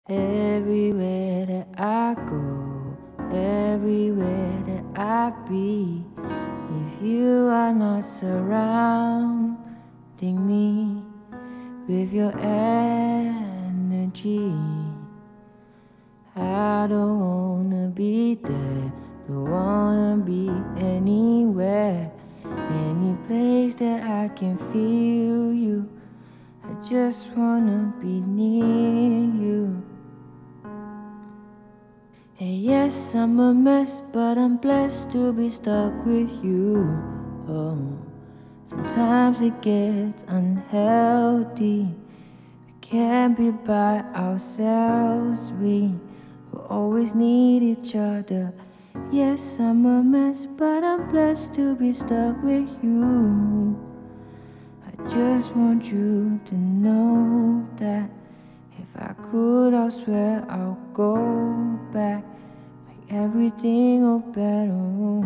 Everywhere that I go, everywhere that I be, if you are not surrounding me with your energy, I don't wanna be there, don't wanna be anywhere, any place that I can feel you. I just wanna be near you. And yes, I'm a mess, but I'm blessed to be stuck with you. Oh, sometimes it gets unhealthy. We can't be by ourselves, we will always need each other. Yes, I'm a mess, but I'm blessed to be stuck with you. I just want you to know that if I could, I swear I'll go back, make everything go better.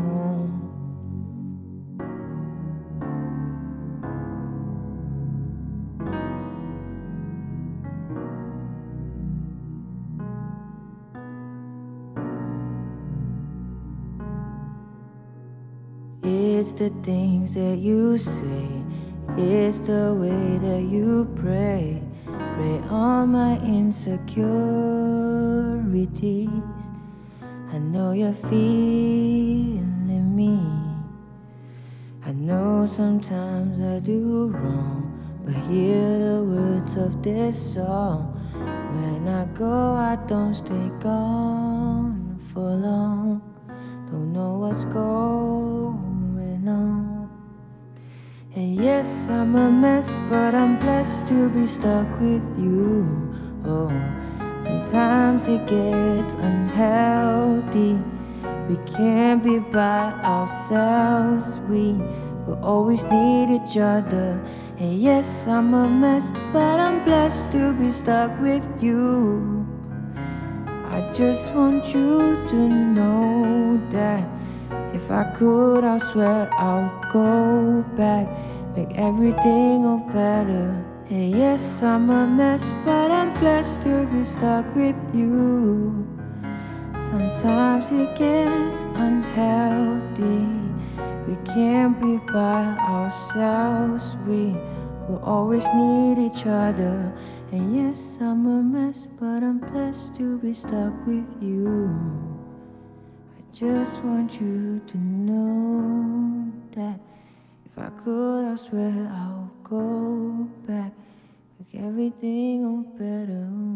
It's the things that you say, it's the way that you pray on my insecurities. I know you're feeling me. I know sometimes I do wrong, but hear the words of this song. When I go, I don't stay gone for long. Don't know what's going on. And yes, I'm a mess, but I'm blessed to be stuck with you. Oh, sometimes it gets unhealthy. We can't be by ourselves, we will always need each other. And yes, I'm a mess, but I'm blessed to be stuck with you. I just want you to know that if I could, I swear I'll go back, make everything go better. And yes, I'm a mess, but I'm blessed to be stuck with you. Sometimes it gets unhealthy. We can't be by ourselves, we will always need each other. And yes, I'm a mess, but I'm blessed to be stuck with you. I just want you to know that if I could, I swear I'll go back, make everything go better.